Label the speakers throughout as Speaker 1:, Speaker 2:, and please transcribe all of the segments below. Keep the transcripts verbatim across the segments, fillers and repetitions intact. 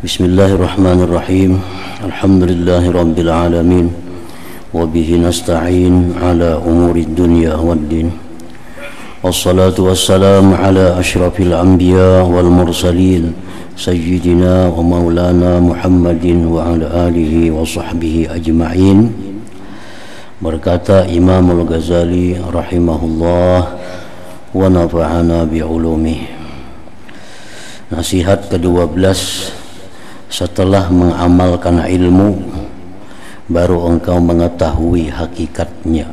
Speaker 1: Bismillahirrahmanirrahim. Alhamdulillahi rabbil alamin. Wa bihi nasta'in ala umuri dunya waddin. Wassalatu wassalamu ala asyrafil anbiya wal mursalin sayyidina wa maulana Muhammadin wa ala alihi wa sahbihi ajma'in. Berkata Imam Al-Ghazali rahimahullah wa nafa'ana bi'ulumih. Nasihat kedua belas. Setelah mengamalkan ilmu, baru engkau mengetahui hakikatnya.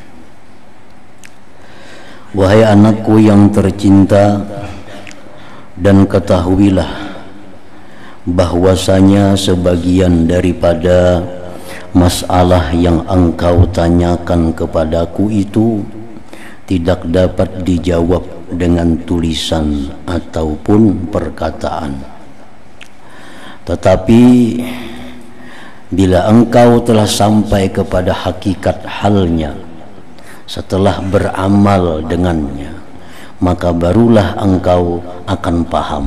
Speaker 1: Wahai anakku yang tercinta, dan ketahuilah bahwasanya sebagian daripada masalah yang engkau tanyakan kepadaku itu tidak dapat dijawab dengan tulisan ataupun perkataan. Tetapi bila engkau telah sampai kepada hakikat halnya setelah beramal dengannya, maka barulah engkau akan paham.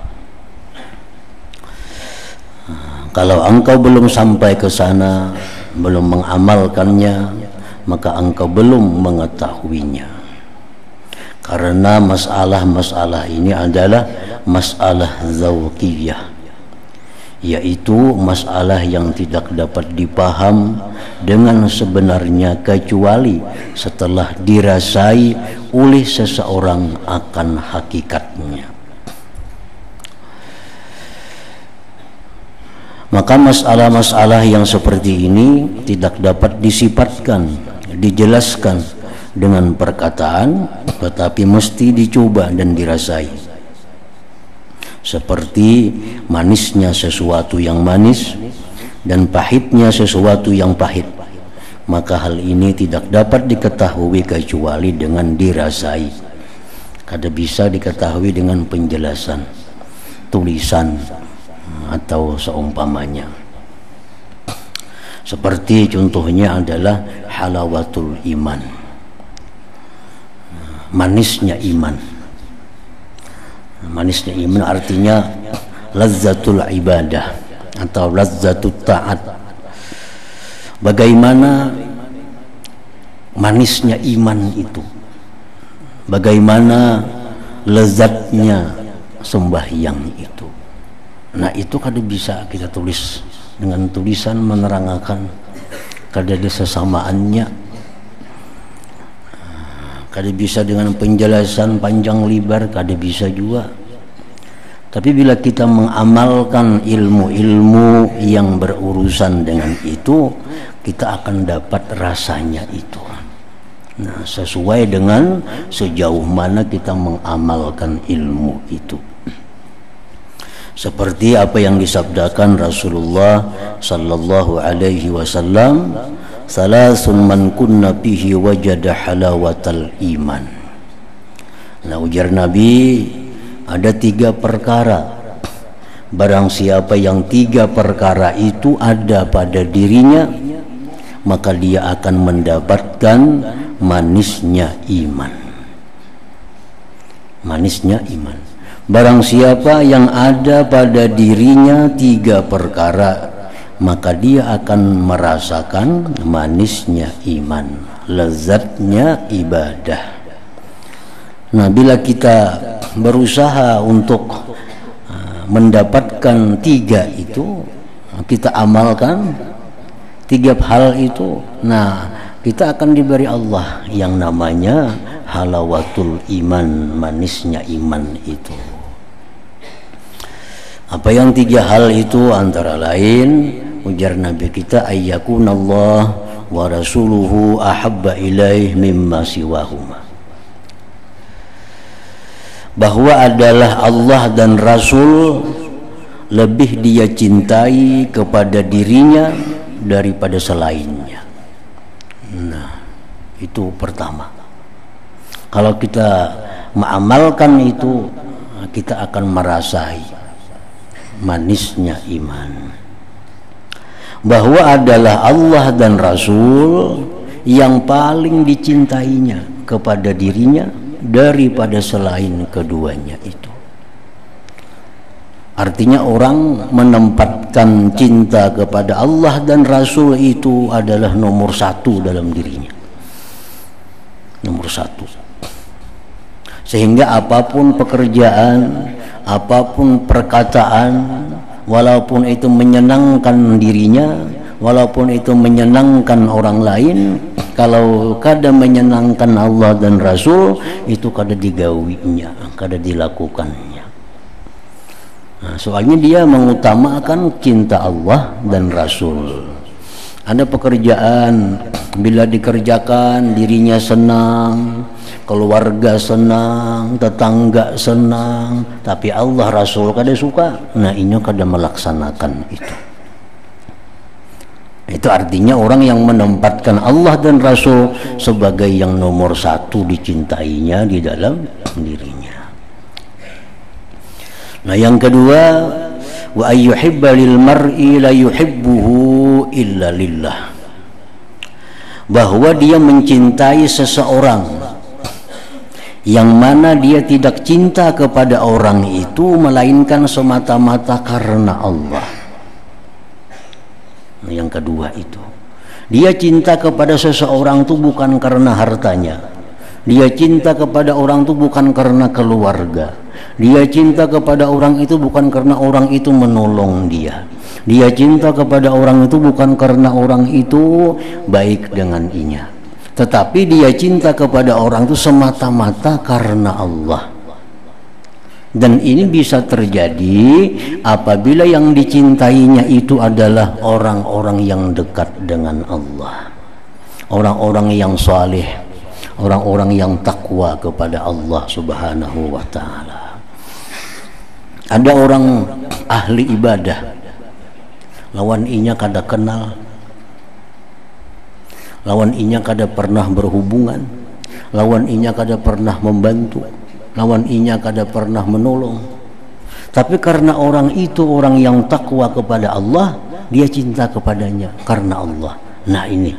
Speaker 1: Kalau engkau belum sampai ke sana, belum mengamalkannya, maka engkau belum mengetahuinya. Karena masalah-masalah ini adalah masalah zawqiyah, yaitu masalah yang tidak dapat dipaham dengan sebenarnya kecuali setelah dirasai oleh seseorang akan hakikatnya. Maka masalah-masalah yang seperti ini tidak dapat disifatkan, dijelaskan dengan perkataan, tetapi mesti dicoba dan dirasai. Seperti manisnya sesuatu yang manis dan pahitnya sesuatu yang pahit, maka hal ini tidak dapat diketahui kecuali dengan dirasai. Kada bisa diketahui dengan penjelasan, tulisan atau seumpamanya. Seperti contohnya adalah halawatul iman, manisnya iman. Manisnya iman artinya lazzatul ibadah atau lazzatul ta'at. Bagaimana manisnya iman itu, bagaimana lezatnya sembahyang itu. Nah, itu kada bisa kita tulis dengan tulisan menerangkan, kada ada sesamaannya, kada bisa dengan penjelasan panjang lebar, kada bisa juga. Tapi bila kita mengamalkan ilmu-ilmu yang berurusan dengan itu, kita akan dapat rasanya itu. Nah, sesuai dengan sejauh mana kita mengamalkan ilmu itu. Seperti apa yang disabdakan Rasulullah sallallahu alaihi wasallam, salasun man kunna fihi wajada halawatal iman. Nah, ujar Nabi, ada tiga perkara. Barang siapa yang tiga perkara itu ada pada dirinya, maka dia akan mendapatkan manisnya iman. Manisnya iman. Barang siapa yang ada pada dirinya tiga perkara, maka dia akan merasakan manisnya iman, lezatnya ibadah. Nah, bila kita berusaha untuk uh, mendapatkan tiga itu, kita amalkan tiga hal itu, nah kita akan diberi Allah yang namanya halawatul iman, manisnya iman itu. Apa yang tiga hal itu? Antara lain, ujar Nabi kita, ayyakunallah wa rasuluhu ahabba ilaih mimma siwahuma. Bahwa adalah Allah dan Rasul lebih dia cintai kepada dirinya daripada selainnya. Nah, itu pertama. Kalau kita mengamalkan itu, kita akan merasai manisnya iman. Bahwa adalah Allah dan Rasul yang paling dicintainya kepada dirinya daripada selain keduanya itu. Artinya orang menempatkan cinta kepada Allah dan Rasul itu adalah nomor satu dalam dirinya, nomor satu. Sehingga apapun pekerjaan, apapun perkataan, walaupun itu menyenangkan dirinya, walaupun itu menyenangkan orang lain, kalau kada menyenangkan Allah dan Rasul, itu kada digawinya, kada dilakukannya. Nah, soalnya dia mengutamakan cinta Allah dan Rasul. Ada pekerjaan, bila dikerjakan dirinya senang, keluarga senang, tetangga senang, tapi Allah Rasul kada suka, nah ini kada melaksanakan itu. Itu artinya orang yang menempatkan Allah dan Rasul sebagai yang nomor satu dicintainya di dalam dirinya. Nah yang kedua, wa ayyuhibba lil mar'i la yuhibbuhu illa lillah, bahwa dia mencintai seseorang yang mana dia tidak cinta kepada orang itu melainkan semata-mata karena Allah. Nah, yang kedua itu, dia cinta kepada seseorang itu bukan karena hartanya, dia cinta kepada orang itu bukan karena keluarga, dia cinta kepada orang itu bukan karena orang itu menolong dia, dia cinta kepada orang itu bukan karena orang itu baik dengan inya, tetapi dia cinta kepada orang itu semata-mata karena Allah. Dan ini bisa terjadi apabila yang dicintainya itu adalah orang-orang yang dekat dengan Allah, orang-orang yang saleh, orang-orang yang takwa kepada Allah Subhanahu wa ta'ala. Ada orang ahli ibadah, lawan inya kada kenal, lawan inya kada pernah berhubungan, lawan inya kada pernah membantu, lawan inya kada pernah menolong, tapi karena orang itu orang yang takwa kepada Allah, dia cinta kepadanya karena Allah. Nah ini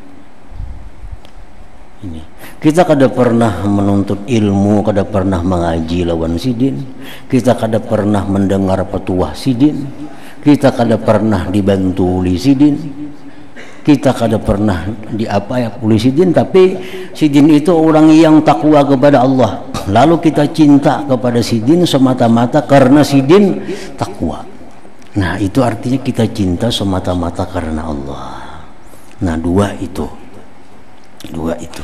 Speaker 1: ini kita kada pernah menuntut ilmu, kada pernah mengaji lawan sidin, kita kada pernah mendengar petuah sidin, kita kada pernah dibantu oleh sidin, kita kada pernah diapa ya oleh sidin, tapi sidin itu orang yang takwa kepada Allah, lalu kita cinta kepada sidin semata-mata karena sidin takwa. Nah itu artinya kita cinta semata-mata karena Allah. Nah dua itu, dua itu.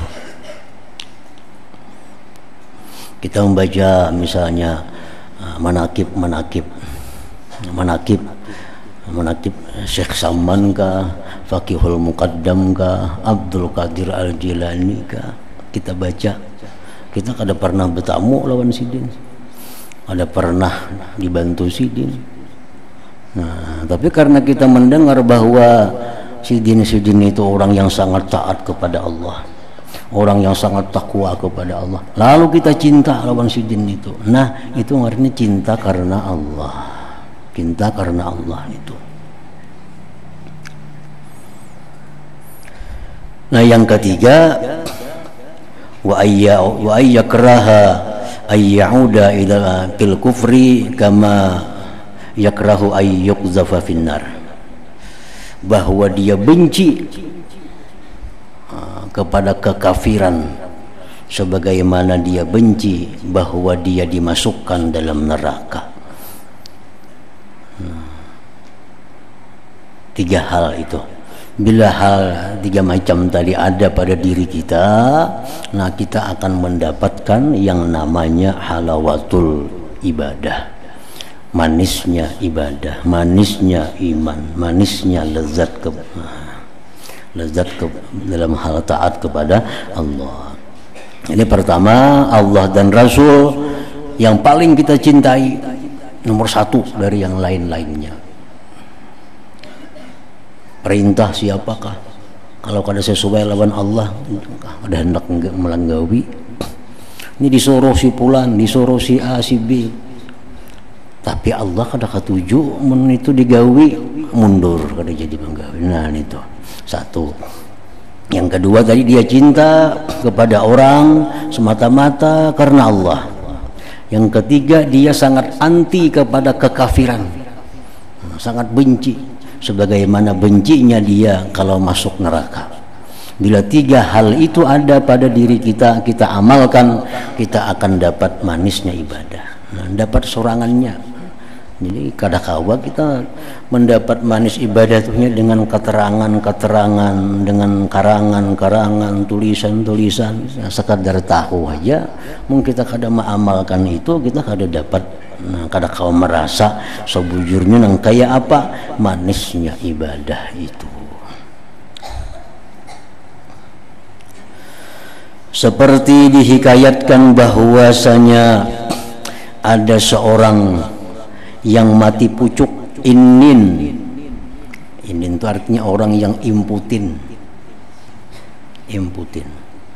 Speaker 1: Kita membaca misalnya manakib manakib manakib manakib Syekh Saman kah, Fakihul Muqaddam kah, Abdul Qadir Al-Jilani kah, kita baca, kita kada pernah bertamu lawan sidin, kada pernah dibantu sidin. Nah tapi karena kita mendengar bahwa sidin-sidin itu orang yang sangat taat kepada Allah, orang yang sangat takwa kepada Allah, lalu kita cinta lawan sidin itu, nah itu artinya cinta karena Allah, cinta karena Allah itu. Nah yang ketiga, wa ayya wa ayyakraha ayyauda ila fil kufri kama yakrahu ayyuqzafa finnar, bahwa dia benci kepada kekafiran sebagaimana dia benci bahwa dia dimasukkan dalam neraka. Hmm. Tiga hal itu, bila hal tiga macam tadi ada pada diri kita, nah kita akan mendapatkan yang namanya halawatul ibadah, manisnya ibadah, manisnya iman, manisnya lezat ke lezat ke, dalam hal taat kepada Allah. Ini pertama, Allah dan Rasul yang paling kita cintai, nomor satu dari yang lain-lainnya. Perintah siapakah? Kalau kada sesuai lawan Allah, ada hendak melanggawi. Ini disuruh si Pulan, disuruh si A, si B, tapi Allah kada ketuju, men itu digawi mundur, kada jadi menggawi. Nah itu satu. Yang kedua tadi, dia cinta kepada orang semata-mata karena Allah. Yang ketiga, dia sangat anti kepada kekafiran, sangat benci, sebagaimana bencinya dia kalau masuk neraka. Bila tiga hal itu ada pada diri kita, kita amalkan, kita akan dapat manisnya ibadah, nah, dapat sorangannya. Jadi kadang-kala kita mendapat manis ibadah tuhnya dengan keterangan-keterangan, dengan karangan-karangan, tulisan-tulisan, nah, sekadar tahu aja. Mungkin kita kadang mengamalkan itu, kita kadang dapat, nah, kadang-kala merasa sebujurnya nang kayak apa manisnya ibadah itu. Seperti dihikayatkan bahwasanya ada seorang yang mati pucuk, inin. Inin itu artinya orang yang imputin. Imputin.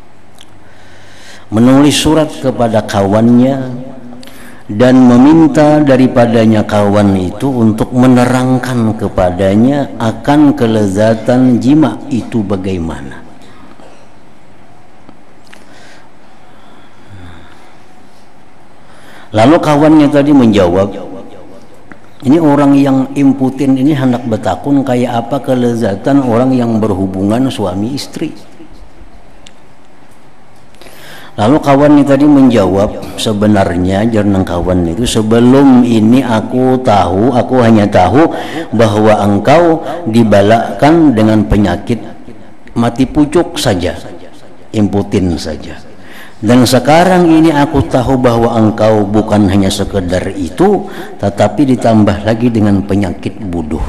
Speaker 1: Menulis surat kepada kawannya dan meminta daripadanya kawan itu untuk menerangkan kepadanya akan kelezatan jima itu bagaimana. Lalu kawannya tadi menjawab, ini orang yang imputin ini hendak betakun kayak apa kelezatan orang yang berhubungan suami istri. Lalu kawannya tadi menjawab, sebenarnya jernang kawan itu, sebelum ini aku tahu, aku hanya tahu bahwa engkau dibalakkan dengan penyakit mati pucuk saja, imputin saja. Dan sekarang ini aku tahu bahwa engkau bukan hanya sekedar itu, tetapi ditambah lagi dengan penyakit buduh.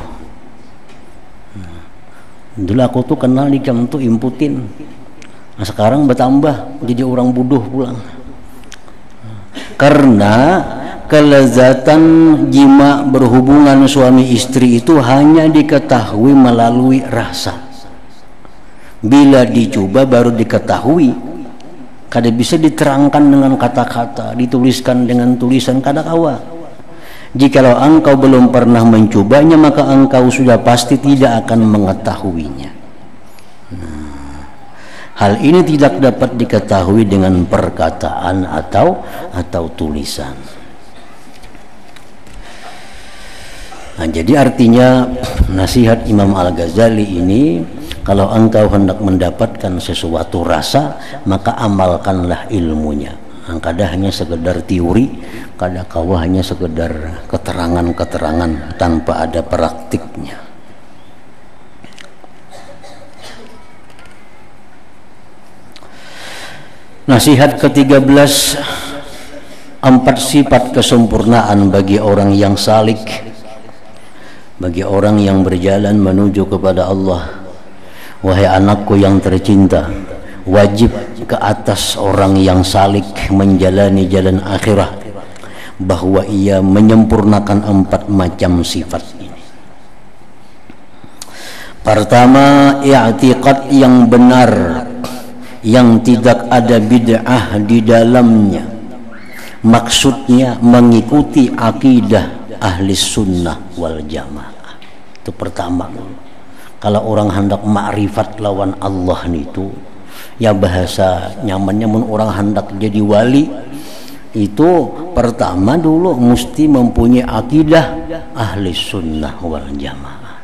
Speaker 1: Dulu aku tuh kenal di jam tuh imputin, nah, sekarang bertambah jadi orang buduh pulang. Karena kelezatan jima berhubungan suami istri itu hanya diketahui melalui rasa. Bila dicoba baru diketahui. Kada bisa diterangkan dengan kata-kata, dituliskan dengan tulisan kada kawa. Jikalau engkau belum pernah mencobanya, maka engkau sudah pasti tidak akan mengetahuinya. Nah, hal ini tidak dapat diketahui dengan perkataan atau atau tulisan. Nah, jadi artinya nasihat Imam Al-Ghazali ini, kalau engkau hendak mendapatkan sesuatu rasa, maka amalkanlah ilmunya. Kadang hanya sekedar teori, kadang kau hanya sekedar keterangan-keterangan tanpa ada praktiknya. Nasihat ketiga belas, empat sifat kesempurnaan bagi orang yang salik, bagi orang yang berjalan menuju kepada Allah. Wahai anakku yang tercinta, wajib ke atas orang yang salik menjalani jalan akhirah bahwa ia menyempurnakan empat macam sifat ini. Pertama, i'tiqad yang benar, yang tidak ada bid'ah di dalamnya. Maksudnya mengikuti akidah ahli sunnah wal jamaah. Itu pertama. Kalau orang hendak ma'rifat lawan Allah itu, ya bahasa nyamannya mun orang hendak jadi wali itu pertama dulu mesti mempunyai akidah ahli sunnah wal jamaah.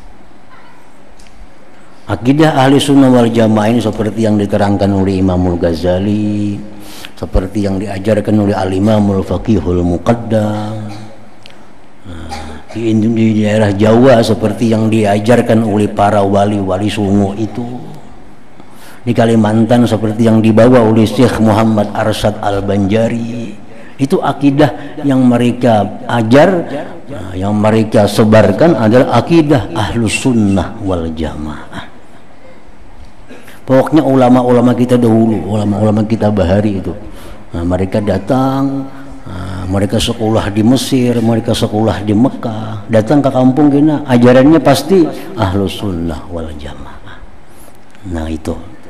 Speaker 1: Akidah ahli sunnah wal jamaah ini seperti yang diterangkan oleh Imamul Ghazali, seperti yang diajarkan oleh Al-Imamul Faqihul Muqaddam. Di, di daerah Jawa seperti yang diajarkan oleh para wali-wali sungo itu. Di Kalimantan seperti yang dibawa oleh Syekh Muhammad Arsyad Al-Banjari. Itu akidah yang mereka ajar, yang mereka sebarkan adalah akidah ahlus sunnah wal jamaah. Pokoknya ulama-ulama kita dahulu, ulama-ulama kita bahari itu, nah, mereka datang, nah, mereka sekolah di Mesir, mereka sekolah di Mekah, datang ke kampung kita, ajarannya pasti ahlus sunnah wal jamaah. Nah itu.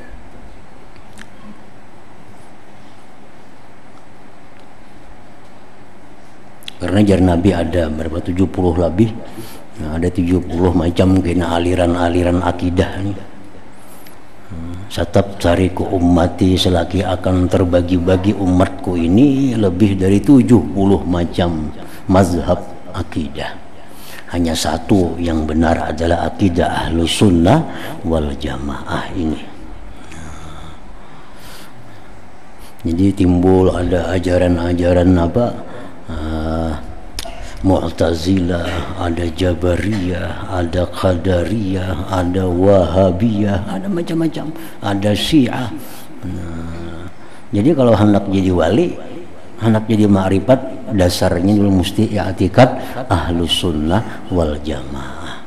Speaker 1: Karena jar Nabi ada berapa tujuh puluh lebih, nah, ada tujuh puluh macam kena aliran-aliran akidah nih. Hmm. Satab tariku ummati, selagi akan terbagi-bagi umatku ini lebih dari tujuh puluh macam mazhab akidah. Hanya satu yang benar adalah akidah Ahlus Sunnah wal Jamaah ini. Jadi timbul ada ajaran-ajaran apa? Uh, Mu'tazilah, ada Jabariyah, ada Qadariyah, ada Wahabiyah, ada macam-macam, ada Syiah. Nah, jadi kalau hendak jadi wali, hendak jadi ma'rifat, dasarnya dulu mesti i'tikad Ahlus Sunnah wal Jamaah.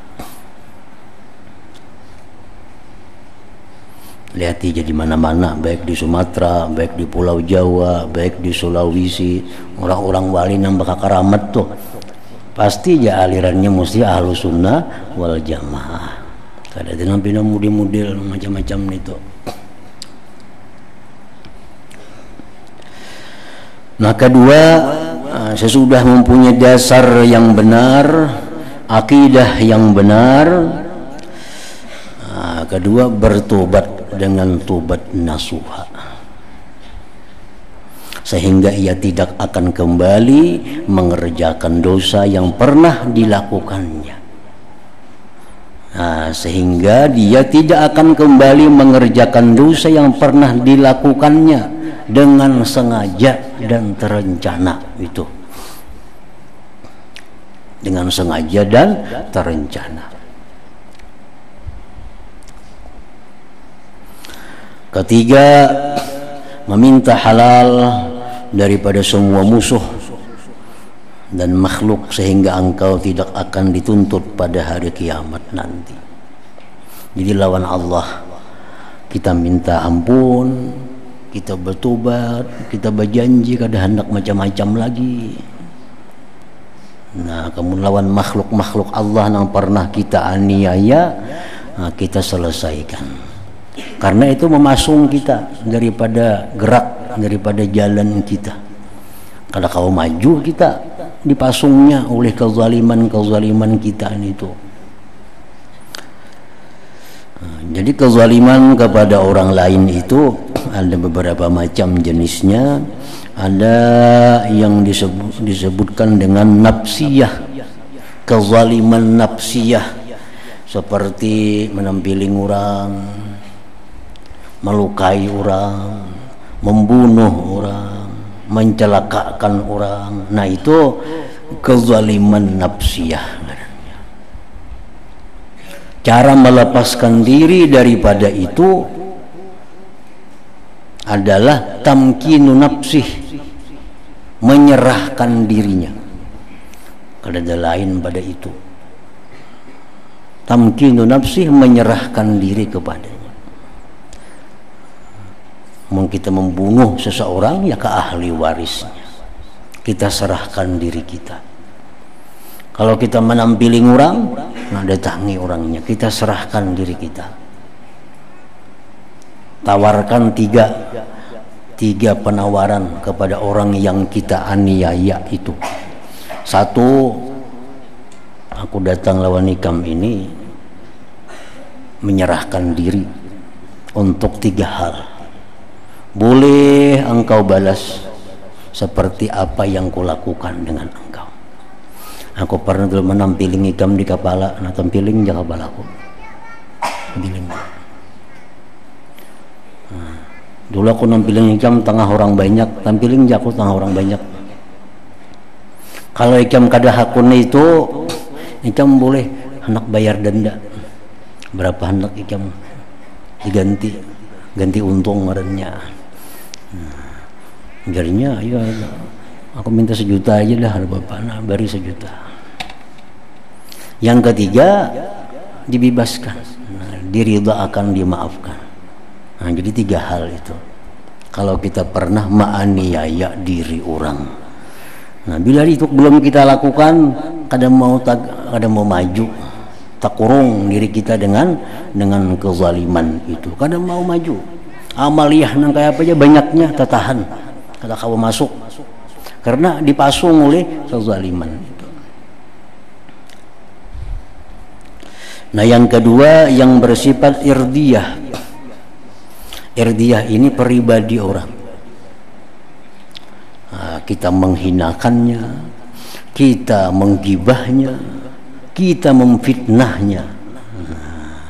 Speaker 1: Lihat jadi mana-mana, baik di Sumatera, baik di Pulau Jawa, baik di Sulawesi, orang-orang wali yang bakal karamat tuh pasti ya alirannya mesti Ahlus Sunnah wal Jamaah. Kada dengan pina model-model macam-macam itu. Nah, kedua, sesudah mempunyai dasar yang benar, akidah yang benar, nah, kedua bertobat dengan tobat nasuha, sehingga ia tidak akan kembali mengerjakan dosa yang pernah dilakukannya. Nah, sehingga dia tidak akan kembali mengerjakan dosa yang pernah dilakukannya dengan sengaja dan terencana. Itu dengan sengaja dan terencana. Ketiga, meminta halal daripada semua musuh dan makhluk, sehingga engkau tidak akan dituntut pada hari kiamat nanti. Jadi lawan Allah kita minta ampun, kita bertobat, kita berjanji kada hendak macam-macam lagi. Nah, kamu lawan makhluk-makhluk Allah yang pernah kita aniaya, nah, kita selesaikan. Karena itu memasung kita daripada gerak, daripada jalan kita. Kalau kau maju, kita dipasungnya oleh kezaliman-kezaliman kita itu. Jadi kezaliman kepada orang lain itu ada beberapa macam jenisnya. Ada yang disebut, disebutkan dengan nafsiyah, kezaliman nafsiyah, seperti menampiling orang, melukai orang, membunuh orang, mencelakakan orang. Nah, itu kezaliman nafsiyah. Cara melepaskan diri daripada itu adalah tamkinu nafsih, menyerahkan dirinya. Kada ada lain pada itu. Tamkinu nafsih, menyerahkan diri kepadanya. Mau kita membunuh seseorang, ya ke ahli warisnya kita serahkan diri kita. Kalau kita menampiling orang, nah datangi orangnya, kita serahkan diri kita. Tawarkan tiga tiga penawaran kepada orang yang kita aniaya itu. Satu, aku datang lawan ikam ini menyerahkan diri untuk tiga hal. Boleh engkau balas seperti apa yang kulakukan dengan engkau. Aku pernah dulu menampiling ikam di kepala, nah tampiling jaga balaku. Tampiling. Nah, dulu aku nampiling ikam tengah orang banyak, tampiling jaku tengah orang banyak. Kalau ikam kada hakuna itu, ikam boleh hendak bayar denda. Berapa hendak ikam diganti, ganti untung marahnya. Nah, jadinya ya aku minta sejuta aja dah, bapak, nah beri sejuta. Yang ketiga, dibebaskan, nah, diridha akan dimaafkan. Nah, jadi tiga hal itu kalau kita pernah menganiaya diri orang. Nah, bila itu belum kita lakukan, kadang mau tak, kadang mau maju, tak kurung diri kita dengan dengan kezaliman itu. Kadang mau maju, amaliyah nang kayak apa aja banyaknya tertahan, kada kau masuk karena dipasung oleh kezaliman itu. Nah, yang kedua yang bersifat irdiyah, Irdiyah ini pribadi orang. Nah, kita menghinakannya, kita menggibahnya, kita memfitnahnya. Nah,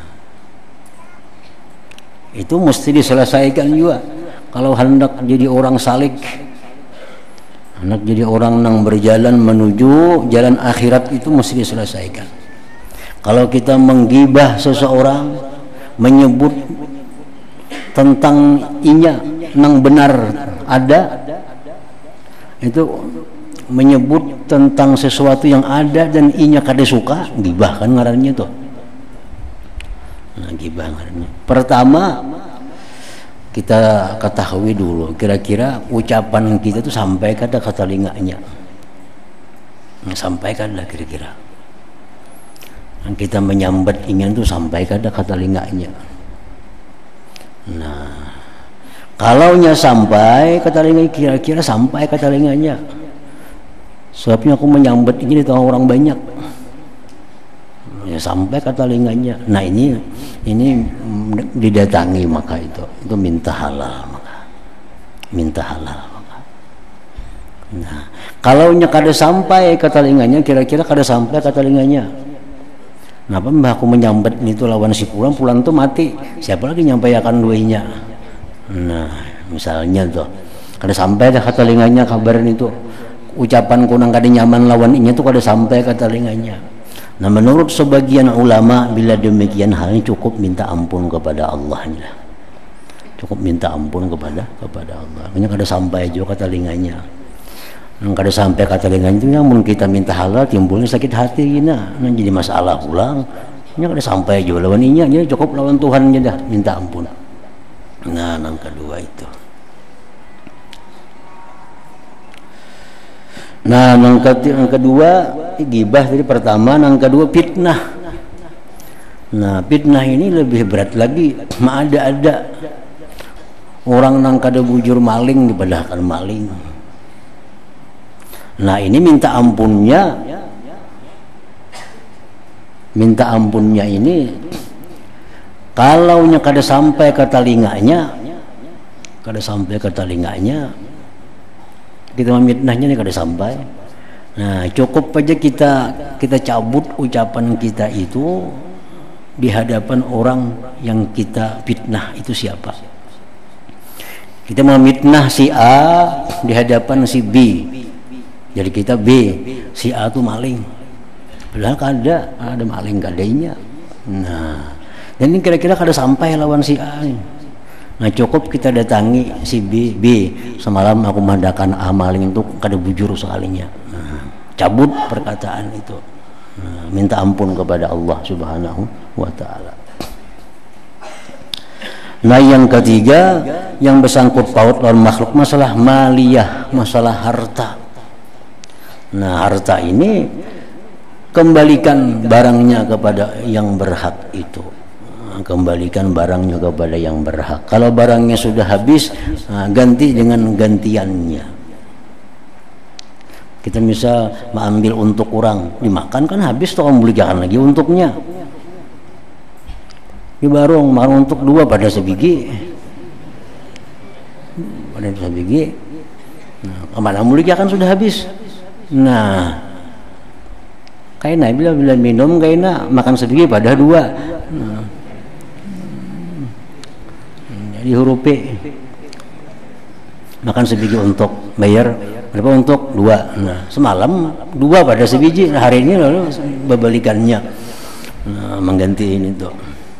Speaker 1: itu mesti diselesaikan juga. Kalau hendak jadi orang salik, hendak jadi orang yang berjalan menuju jalan akhirat, itu mesti diselesaikan. Kalau kita menggibah seseorang, menyebut tentang inya nang benar ada, itu menyebut tentang sesuatu yang ada dan inya kada suka, gibah kan ngarannya tuh. Nah, gibah ngarannya. Pertama kita ketahui dulu kira-kira ucapan kita tuh sampai kada ke telinganya. Nah, sampai kada kira-kira. Yang kita menyambat ingin tuh sampai kada ke telinganya. Nah, kalau nya sampai ke telinga, kira-kira sampai ke telinganya. Sebabnya aku menyambat ini di tengah orang banyak. Ya, sampai ke telinganya. Nah, ini ini didatangi, maka itu itu minta halal, maka minta halal maka. Nah, kalau nya kada sampai ke telinganya, kira-kira kada sampai ke telinganya. Kenapa mbah aku menyambat itu lawan si pulang, pulang tuh mati. Siapa lagi nyampaikan duanya? Nah, misalnya tuh kada sampai dah ke telinganya kabar itu, ucapan kunang kada nyaman lawan inya tuh kada sampai ke telinganya. Nah, menurut sebagian ulama, bila demikian halnya cukup minta ampun kepada Allah lah. Cukup minta ampun kepada kepada Allah. Hanya kada sampai juga ke telinganya. Yang kada sampai ke telinganya itu, namun kita minta halal timbulnya sakit hati gina. Nah, jadi masalah pulang. Nya kada sampai juga lawan inya, jadi cukup lawan Tuhan aja dah minta ampun. Nah, yang kedua itu. Nah, yang kedua gibah tadi pertama, yang kedua fitnah. Nah, fitnah ini lebih berat lagi. Ma ada-ada orang nang kada bujur maling dipadahkan maling. Nah, ini minta ampunnya, minta ampunnya ini kalau nya kada sampai ke telinganya, kada sampai ke telinganya, kita memfitnahnya nih kada sampai. Nah, cukup aja kita kita cabut ucapan kita itu di hadapan orang yang kita fitnah itu siapa. Kita memfitnah si A di hadapan si B. Jadi kita B, si A tuh maling. Padahal kada ada maling kadanya. Nah, dan ini kira-kira kada sampai lawan si A nih. Nah, cukup kita datangi si B, B semalam aku mengadakan amal itu kada bujur sekalinya. Nah, cabut perkataan itu. Nah, minta ampun kepada Allah Subhanahu wa taala. Nah, yang ketiga yang bersangkut paut lawan makhluk, masalah maliyah, masalah harta. Nah, harta ini kembalikan barangnya kepada yang berhak itu. Kembalikan barangnya kepada yang berhak. Kalau barangnya sudah habis, nah, ganti dengan gantiannya. Kita bisa mengambil untuk orang dimakan kan habis, toh kembalikan lagi untuknya. Di barung marung untuk dua pada sebiji, pada sebiji. Nah, kemana kembalikan sudah habis. Nah, kaina bila bila minum kaina makan sebiji pada dua. Nah, di huruf P makan sebiji untuk bayar berapa untuk dua. Nah, semalam dua pada sebiji, hari ini lalu berbalikannya. Nah, mengganti ini tuh.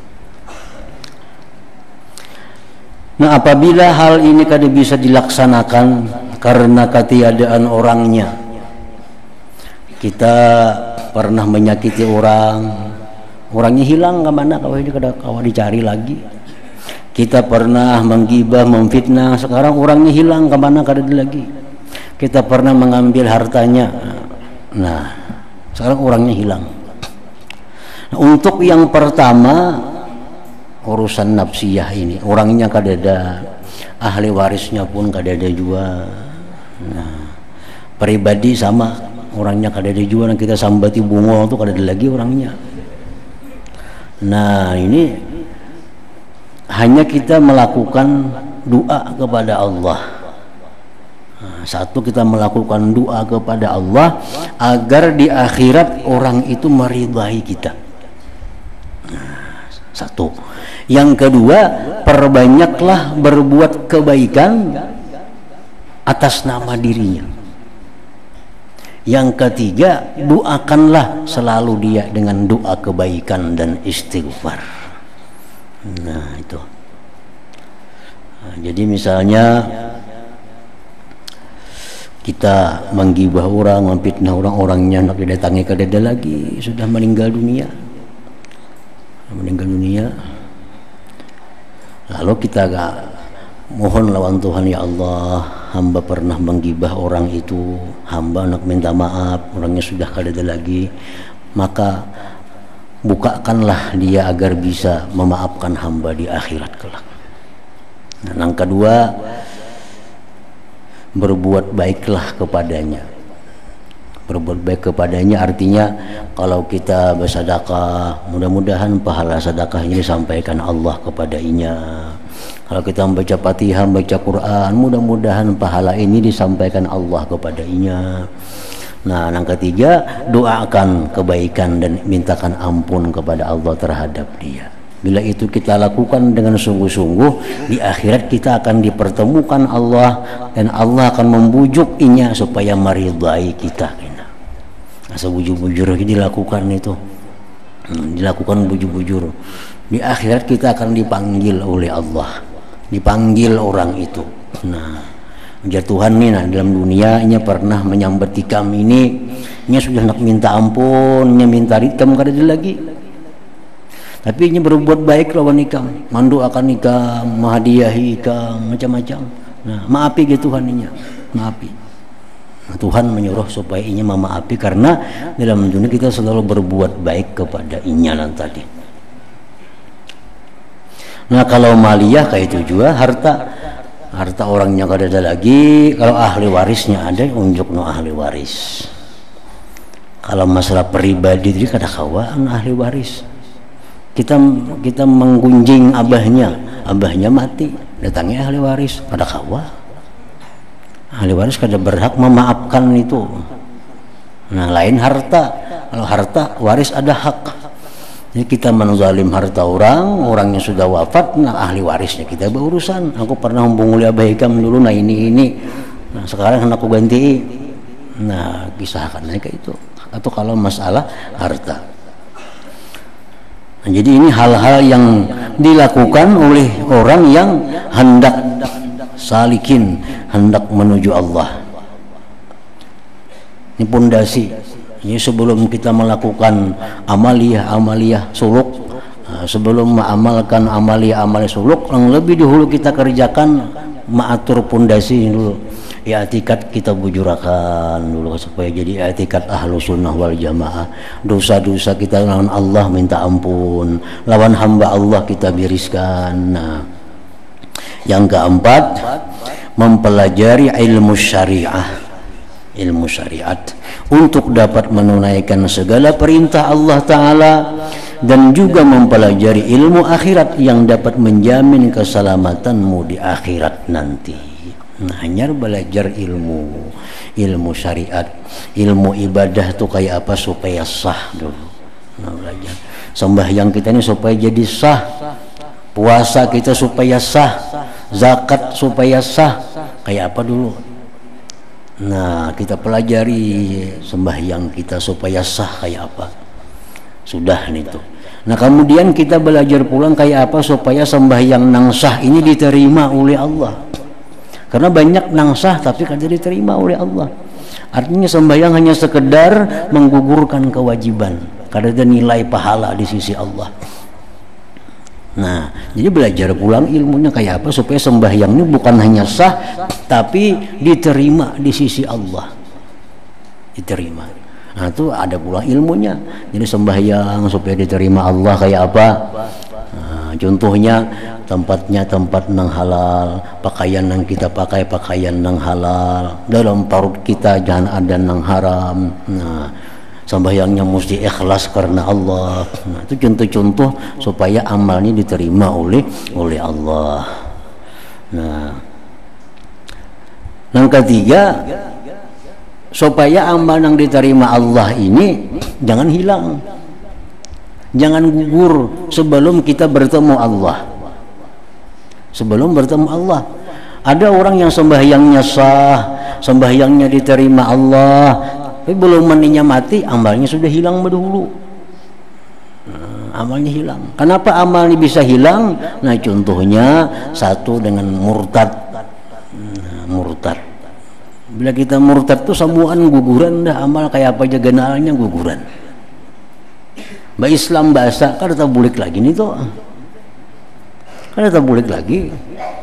Speaker 1: Nah, apabila hal ini kada bisa dilaksanakan karena ketiadaan orangnya, kita pernah menyakiti orang, orangnya hilang ke mana, kalau ini kada kawan dicari lagi. Kita pernah menggibah, memfitnah, sekarang orangnya hilang ke mana kada lagi. Kita pernah mengambil hartanya, nah sekarang orangnya hilang. Nah, untuk yang pertama urusan nafsiyah ini, orangnya kada ada, ahli warisnya pun kada ada juga. Nah, pribadi sama, orangnya kada ada juga, kita sambati bunga itu kada ada lagi orangnya. Nah, ini hanya kita melakukan doa kepada Allah. Nah, satu, kita melakukan doa kepada Allah agar di akhirat orang itu meridai kita. Nah, satu. Yang kedua, perbanyaklah berbuat kebaikan atas nama dirinya. Yang ketiga, doakanlah selalu dia dengan doa kebaikan dan istighfar. Nah itu. Nah, jadi misalnya kita menggibah orang, memfitnah orang, orangnya nak didatangi ke dada lagi, sudah meninggal dunia, meninggal dunia. Lalu kita gak mohon lawan Tuhan, ya Allah, hamba pernah menggibah orang itu, hamba nak minta maaf, orangnya sudah ke dada lagi, maka bukakanlah dia agar bisa memaafkan hamba di akhirat kelak. Nah, yang kedua, berbuat baiklah kepadanya. Berbuat baik kepadanya artinya kalau kita bersedekah, mudah-mudahan pahala sedekah ini disampaikan Allah kepadanya. Kalau kita membaca Fatihah, membaca Quran, mudah-mudahan pahala ini disampaikan Allah kepadanya. Nah, yang ketiga, doakan kebaikan dan mintakan ampun kepada Allah terhadap dia. Bila itu kita lakukan dengan sungguh-sungguh, di akhirat kita akan dipertemukan Allah dan Allah akan membujuk inya supaya meridai kita. Nah, sebujur-bujur dilakukan itu, hmm, dilakukan bujur-bujur. Di akhirat kita akan dipanggil oleh Allah, dipanggil orang itu. Nah, ya Tuhan nih, nah, dalam dunia nya pernah menyambat tikam ini, nya sudah nak minta ampun, nya minta tikam kada ada lagi. Tapi nya berbuat baik lawan ikam, mendoakan ikam, menghadiahi ikam, macam-macam. Nah, maafi gitu Tuhan nya, maafi. Nah, Tuhan menyuruh supaya inya memaafi karena dalam dunia kita selalu berbuat baik kepada inya nan tadi. Nah, kalau maliyah kayak itu juga, harta harta orangnya kada ada lagi, kalau ahli warisnya ada, unjuk no ahli waris. Kalau masalah pribadi itu kada kawaan ahli waris. Kita kita menggunjing abahnya, abahnya mati, datangi ahli waris, kada kawa. Ahli waris kada berhak memaafkan itu. Nah, lain harta. Kalau harta waris ada hak. Jadi kita menzalim harta orang, orangnya sudah wafat, nah ahli warisnya kita berurusan. Aku pernah membunguli abah ikam dulu, nah ini ini, nah sekarang aku ganti. Nah, kisahkan kayak itu. Atau kalau masalah harta. Nah, jadi ini hal-hal yang dilakukan oleh orang yang hendak salikin, hendak menuju Allah. Ini pondasi. Ini sebelum kita melakukan amaliyah-amaliyah suluk, sebelum mengamalkan amaliyah-amaliyah suluk, yang lebih dahulu kita kerjakan mengatur pondasi dulu. I'tikad kita bujurakan dulu supaya jadi i'tikad ahlu sunnah wal jamaah. Dosa-dosa kita lawan Allah minta ampun, lawan hamba Allah kita biriskan. Nah, yang keempat, mempelajari ilmu syariah, ilmu syariat untuk dapat menunaikan segala perintah Allah Ta'ala dan juga mempelajari ilmu akhirat yang dapat menjamin keselamatanmu di akhirat nanti. Nah, hanya belajar ilmu ilmu syariat, ilmu ibadah tuh kayak apa supaya sah dulu. Nah, belajar sembahyang kita ini supaya jadi sah, puasa kita supaya sah, zakat supaya sah, kayak apa dulu. Nah, kita pelajari sembahyang kita supaya sah kayak apa, sudah nih tuh. Nah, kemudian kita belajar pulang kayak apa supaya sembahyang nang sah ini diterima oleh Allah. Karena banyak nang sah tapi kada diterima oleh Allah. Artinya sembahyang hanya sekedar menggugurkan kewajiban, kada ada nilai pahala di sisi Allah. Nah, jadi belajar pulang ilmunya kayak apa supaya sembahyang ini bukan hanya sah tapi diterima di sisi Allah. Diterima. Nah, itu ada pula ilmunya. Jadi sembahyang supaya diterima Allah kayak apa? Nah, contohnya tempatnya tempat nang halal, pakaian yang kita pakai pakaian nang halal, dalam perut kita jangan ada nang haram. Nah, sembahyangnya mesti ikhlas karena Allah. Nah, itu contoh-contoh supaya amalnya diterima oleh oleh Allah. Nah, yang ketiga, supaya amal yang diterima Allah ini jangan hilang, jangan gugur sebelum kita bertemu Allah. Sebelum bertemu Allah, ada orang yang sembahyangnya sah, sembahyangnya diterima Allah, tapi belum mandinya mati, amalnya sudah hilang dahulu. Nah, amalnya hilang. Kenapa amalnya bisa hilang? Nah, contohnya satu dengan murtad. Nah, murtad. Bila kita murtad tuh samuan guguran dah, amal kayak apa aja genalnya guguran. Mbak Islam bahasa kan tak boleh lagi nih tuh. Kan tak boleh lagi.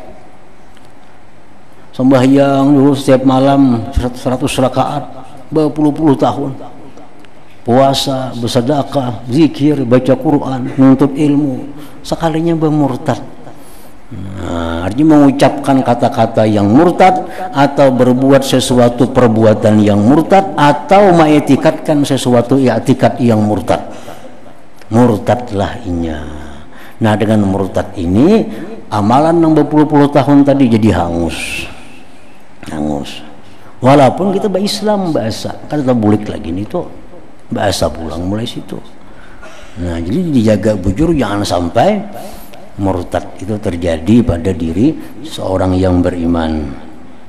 Speaker 1: Sembahyang dulu setiap malam seratus rakaat berpuluh-puluh tahun, puasa, bersedekah, zikir, baca Quran, menuntut ilmu, sekalinya bermurtad. Nah, artinya mengucapkan kata-kata yang murtad atau berbuat sesuatu perbuatan yang murtad atau mengetikatkan sesuatu i'tikad yang murtad. Murtadlah inya. Nah, dengan murtad ini amalan yang berpuluh-puluh tahun tadi jadi hangus. Hangus. Walaupun kita berislam bahasa, kan kita bulik lagi nih tuh bahasa pulang mulai situ. Nah, jadi dijaga bujur jangan sampai murtad itu terjadi pada diri seorang yang beriman.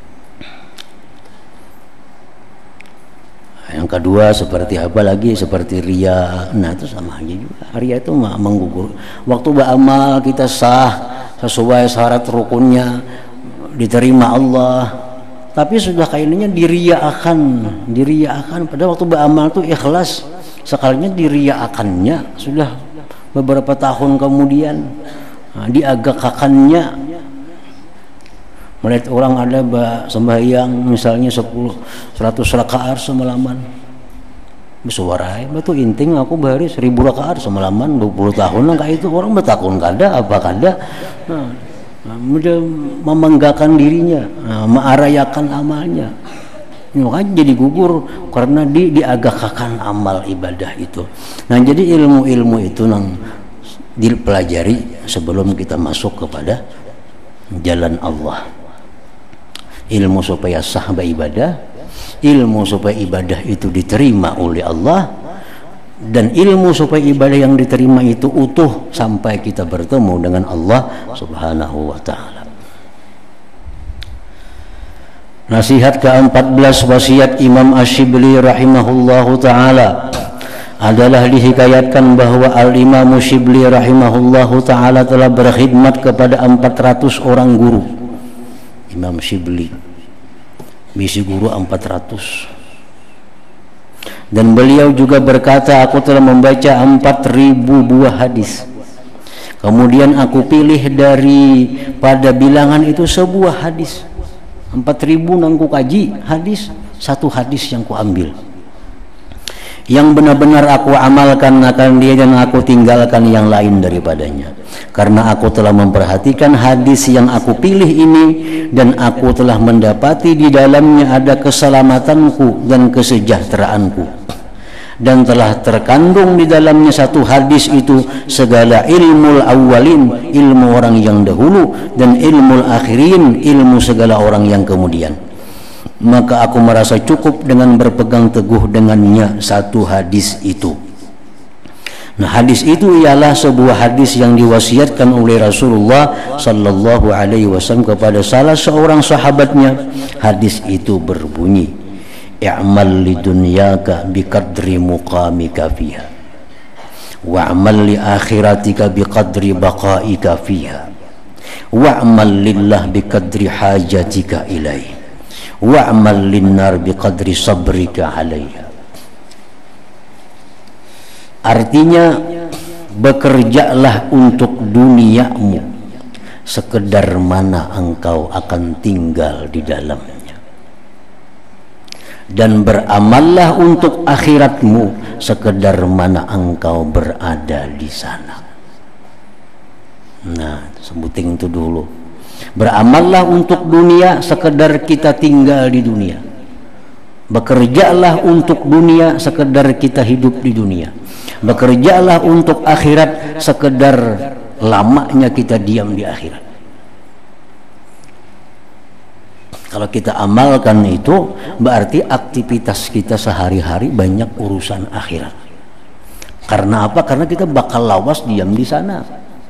Speaker 1: Yang kedua seperti apa lagi? Seperti riya. Nah, itu sama aja juga. Riya itu menggugur. Waktu beramal kita sah sesuai syarat rukunnya, diterima Allah, tapi sudah kayaknya diriyakan, diriyakan. Pada waktu beramal itu ikhlas, sekalinya diriyaakannya sudah beberapa tahun kemudian, nah, diagakakannya. Melihat orang ada sembahyang misalnya sepuluh, seratus rakaat semalaman, bersuara, batu inting aku bahari seribu rakaat semalaman dua puluh tahun lah kayak itu orang bertakun kada apa kada. Nah, mudah memanggakan dirinya, nah, mengarayakan amalnya, makanya jadi gugur karena di diagakakan amal ibadah itu. Nah, jadi ilmu-ilmu itu nang dipelajari sebelum kita masuk kepada jalan Allah. Ilmu supaya sah beribadah, ilmu supaya ibadah itu diterima oleh Allah, dan ilmu supaya ibadah yang diterima itu utuh sampai kita bertemu dengan Allah Subhanahu wa ta'ala. Nasihat ke empat belas wasiat Imam Ash-Shibli rahimahullahu ta'ala adalah dihikayatkan bahwa Al-Imam Shibli rahimahullahu ta'ala telah berkhidmat kepada empat ratus orang guru. Imam Shibli misi guru empat ratus, dan beliau juga berkata, aku telah membaca empat ribu buah hadis, kemudian aku pilih dari pada bilangan itu sebuah hadis. Empat ribu nangku kaji hadis, satu hadis yang ku ambil, yang benar-benar aku amalkan akan dia, dan aku tinggalkan yang lain daripadanya, karena aku telah memperhatikan hadis yang aku pilih ini, dan aku telah mendapati di dalamnya ada keselamatanku dan kesejahteraanku, dan telah terkandung di dalamnya satu hadis itu segala ilmu awalin, ilmu orang yang dahulu, dan ilmu akhirin, ilmu segala orang yang kemudian. Maka aku merasa cukup dengan berpegang teguh dengannya satu hadis itu. Nah, hadis itu ialah sebuah hadis yang diwasiatkan oleh Rasulullah sallallahu alaihi wasallam kepada salah seorang sahabatnya. Hadis itu berbunyi, i'mal lidunyaka biqadri muqamika fiha, wa'mal li akhiratika biqadri baqaika fiha, wa'mal lillah biqadri hajatika ilaih, wa'mal linnar biqadri sabrika alaiha. Artinya, bekerjalah untuk duniamu sekedar mana engkau akan tinggal di dalamnya, dan beramallah untuk akhiratmu sekedar mana engkau berada di sana. Nah, sebuting itu dulu. Beramallah untuk dunia sekedar kita tinggal di dunia. Bekerjalah untuk dunia sekedar kita hidup di dunia. Bekerjalah untuk akhirat sekedar lamanya kita diam di akhirat. Kalau kita amalkan itu, berarti aktivitas kita sehari-hari banyak urusan akhirat. Karena apa? Karena kita bakal lawas diam di sana.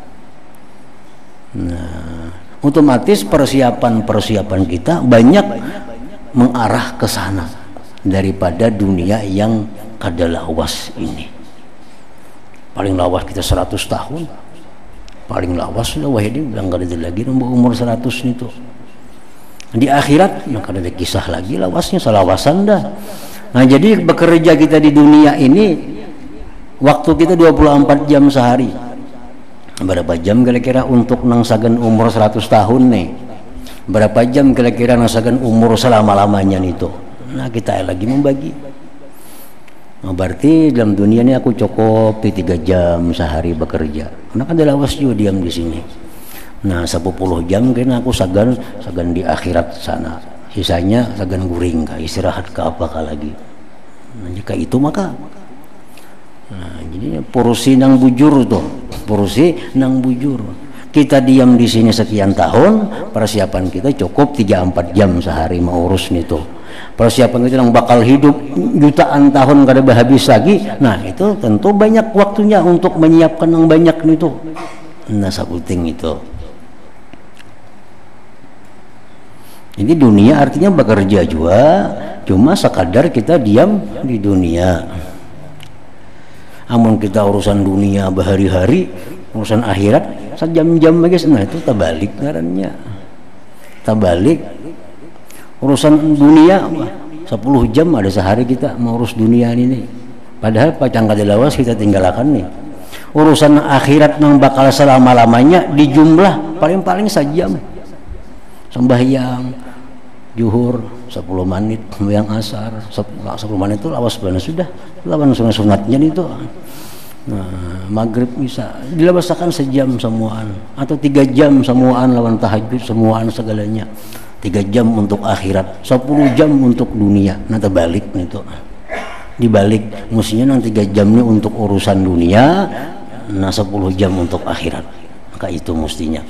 Speaker 1: Nah, otomatis persiapan-persiapan kita banyak mengarah ke sana daripada dunia yang kada lawas ini. Paling lawas kita seratus tahun. Paling lawas sudah wahidi bilang kada ada lagi nambah umur seratus itu. Di akhirat nah kada ada kisah lagi lawasnya, salawasan dah. Nah, jadi bekerja kita di dunia ini waktu kita dua puluh empat jam sehari. Berapa jam kira-kira untuk nangsagan umur seratus tahun nih? Berapa jam kira-kira nangsagan umur selama-lamanya itu? Nah, kita lagi membagi. Nah, berarti dalam dunia ini aku cukup di tiga jam sehari bekerja. Karena kan ada lawas juga diam di sini. Nah, sepuluh jam kena aku sagan sagan di akhirat sana. Sisanya sagan guring kah, istirahat ke apakah lagi. Nah, jika itu maka nah, jadi porusi nang bujur tuh, porusi nang bujur. Kita diam di sini sekian tahun, persiapan kita cukup tiga empat jam sehari mau urus itu. Persiapan kita yang bakal hidup jutaan tahun kada habis lagi. Nah, itu tentu banyak waktunya untuk menyiapkan yang banyak itu. Nah, sabuting itu. Ini dunia artinya bekerja juga, cuma sekadar kita diam di dunia. Amun kita urusan dunia berhari-hari, urusan akhirat sejam-jam guys, nah itu terbalik ngarannya. Terbalik. Urusan dunia sepuluh jam ada sehari kita mengurus dunia ini. Padahal pacang kada lawas kita tinggalkan nih. Urusan akhirat yang bakal selama-lamanya di jumlah paling-paling sejam. Sembahyang Zuhur sepuluh menit, yang asar sepuluh menit itu lawas benar sudah lawan sunat-sunatnya itu. Nah, maghrib bisa dilawasakan sejam semuaan atau tiga jam semuaan lawan tahajud semuaan segalanya. Tiga jam untuk akhirat, sepuluh jam untuk dunia. Nah, terbalik itu. Dibalik mestinya nang tiga jam ini untuk urusan dunia, nah sepuluh jam untuk akhirat. Maka itu mestinya.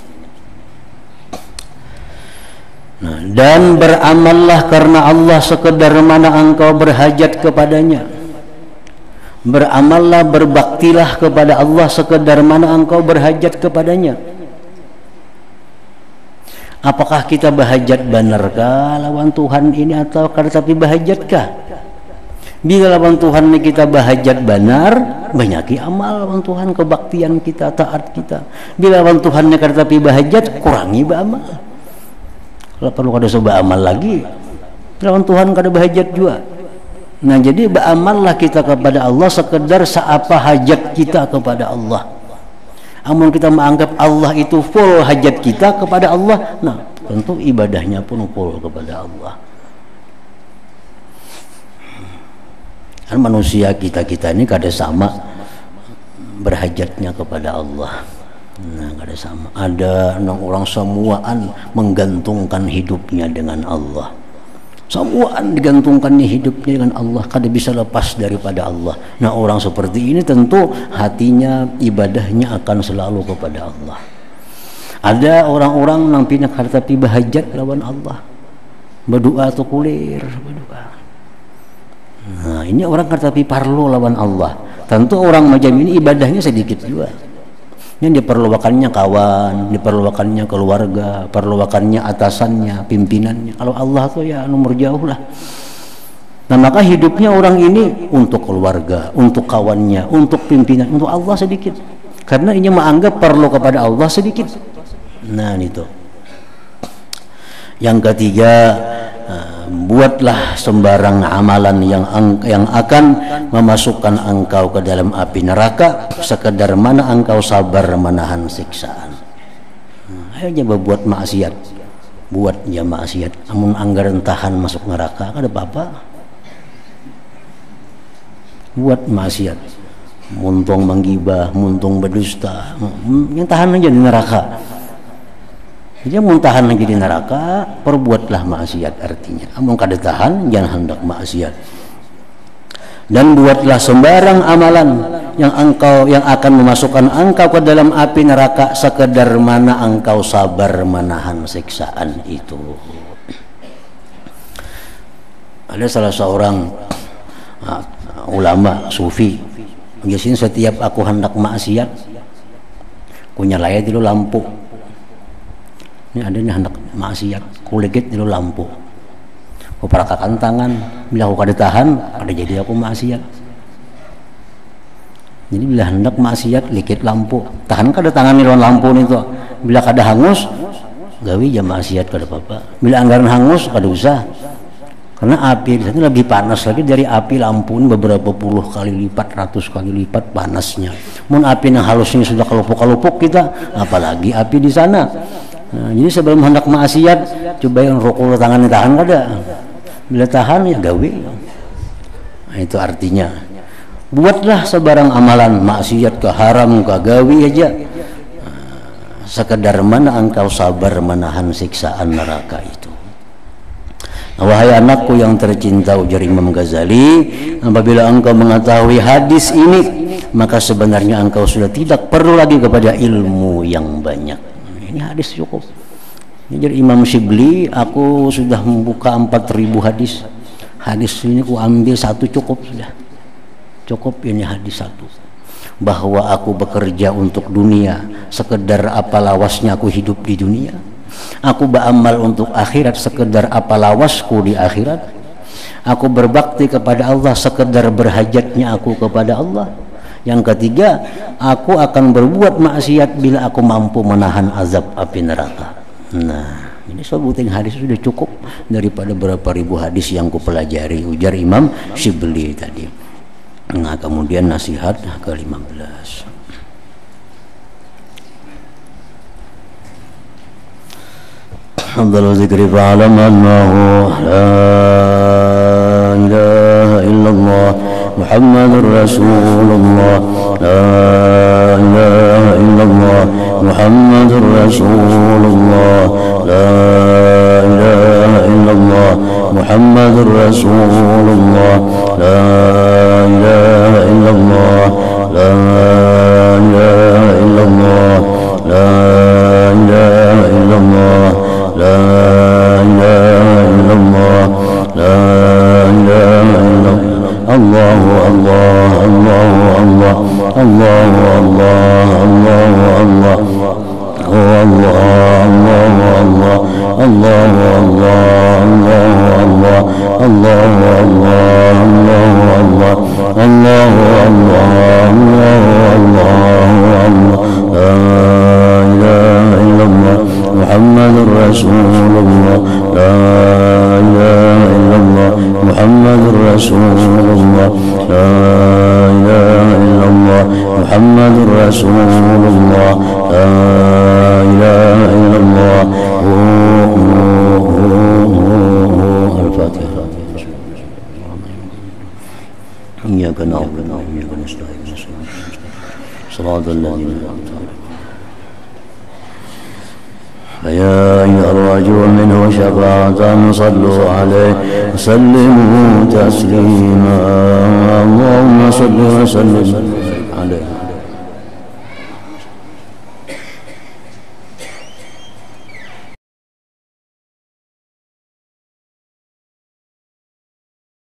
Speaker 1: Nah, dan beramallah karena Allah sekedar mana engkau berhajat kepadanya. Beramallah, berbaktilah kepada Allah sekedar mana engkau berhajat kepadanya. Apakah kita berhajat benarkah lawan Tuhan ini atau kada tapi berhajatkah? Bila lawan Tuhan ini kita berhajat benar, banyaki amal lawan Tuhan, kebaktian kita, taat kita. Bila lawan Tuhan ini kada tapi berhajat, kurangi beramal. Kalau perlu kada coba amal lagi, lawan Tuhan kada berhajat juga. Nah, jadi beramallah kita kepada Allah sekedar seapa hajat kita kepada Allah. Amun kita menganggap Allah itu full hajat kita kepada Allah, nah tentu ibadahnya pun full kepada Allah. Kan manusia kita-kita ini kada sama berhajatnya kepada Allah. Nah, kada sama. Ada orang semuaan menggantungkan hidupnya dengan Allah. Semuaan digantungkannya hidupnya dengan Allah, kada bisa lepas daripada Allah. Nah, orang seperti ini tentu hatinya, ibadahnya akan selalu kepada Allah. Ada orang-orang nang pinak hartapi bahajat lawan Allah, berdoa atau kulir berdoa. Nah, ini orang hartapi parlo lawan Allah. Tentu orang macam ini ibadahnya sedikit juga. Yang diperluakannya kawan, diperluakannya keluarga, perluakannya atasannya, pimpinannya. Kalau Allah tuh ya nomor jauh lah. Nah, maka hidupnya orang ini untuk keluarga, untuk kawannya, untuk pimpinan, untuk Allah sedikit. Karena ini menganggap perlu kepada Allah sedikit. Nah, itu. Yang ketiga, buatlah sembarang amalan yang yang akan memasukkan engkau ke dalam api neraka sekedar mana engkau sabar menahan siksaan. Nah, aja berbuat maksiat, buat ya maksiat, amun anggaran tahan masuk neraka kada apa-apa. Buat maksiat, muntung menggibah, muntung berdusta, yang tahan aja di neraka. Jadi mau tahan lagi di neraka, perbuatlah maksiat artinya. Amun kada tahan, jangan hendak maksiat. Dan buatlah sembarang amalan yang engkau yang akan memasukkan engkau ke dalam api neraka sekedar mana engkau sabar menahan siksaan itu. Ada salah seorang uh, ulama sufi, biasanya setiap aku hendak maksiat, ku nyalaya dulu lampu. Ini adanya hendak maksiat, ku legit dulu lampu. Ku perakakan tangan, bila aku kada tahan, kada jadi aku maksiat. Jadi bila hendak maksiat, likit lampu, tahan kada tangan di lawan lampu itu. Bila kada hangus, gawi jam maksiat kada apa-apa. Bila anggaran hangus, kada usah. Karena api di sana lebih panas lagi dari api lampu ini beberapa puluh kali lipat, ratus kali lipat panasnya. Mun api yang halusnya sudah kelupuk-kelupuk kita, apalagi api di sana. Nah, jadi sebelum hendak maksiat, coba yang rokok tangan tahan kada. Bila tahan ya gawe. Nah, itu artinya buatlah sebarang amalan maksiat ke haram ke gawe aja. Nah, sekedar mana engkau sabar menahan siksaan neraka itu. Wahai anakku yang tercinta, ujar Imam Ghazali, apabila engkau mengetahui hadis ini, maka sebenarnya engkau sudah tidak perlu lagi kepada ilmu yang banyak. Ini hadis cukup. Ini jadi Imam Shibli, aku sudah membuka empat ribu hadis. Hadis ini aku ambil satu cukup sudah. Cukup ini hadis satu. Bahwa aku bekerja untuk dunia, sekedar apa lawasnya aku hidup di dunia. Aku beramal untuk akhirat, sekedar apa lawasku di akhirat. Aku berbakti kepada Allah, sekedar berhajatnya aku kepada Allah. Yang ketiga, aku akan berbuat maksiat bila aku mampu menahan azab api neraka. Nah, ini sebutin hadis sudah cukup daripada berapa ribu hadis yang ku pelajari, ujar Imam Shibli tadi. Nah, kemudian nasihat ke lima belas. أفضل ذكر فاعلم أنه لا إله إلا الله محمد رسول الله لا إله إلا الله محمد رسول الله لا إله إلا الله محمد رسول الله لا إله إلا الله لا إله إلا الله لا إله إلا الله لا إله إلا الله لا إله إلا الله الله الله الله الله الله الله الله هو الله الله الله الله الله الله الله الله الله الله الله الله الله الله لا إله إلا الله محمد رسول الله لا إله إلا الله محمد رسول الله لا إله إلا الله محمد رسول الله لا إله إلا الله الفاتحة. إياك نعبد وإياك نستعين صراط الذين أنعمت عليهم فيا أيها الرجل منه شفاعة صلوا عليه وسلموا تسليما اللهم صل وسلم